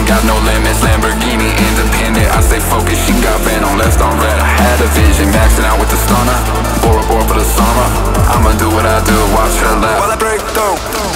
got no limits, Lamborghini independent. I stay focused, she got bent on left, on red. I had a vision, maxing out with the stunner. Bora Bora for the summer. I'ma do what I do, watch her laugh while I break through.